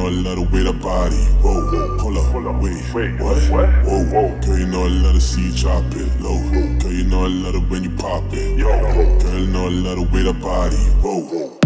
know I love the way that body. Whoa, hold up, wait, what? Whoa, girl, you know I love to see you drop it low. Girl, you know I love it when you pop it. Girl, you know I love the way that body. Whoa.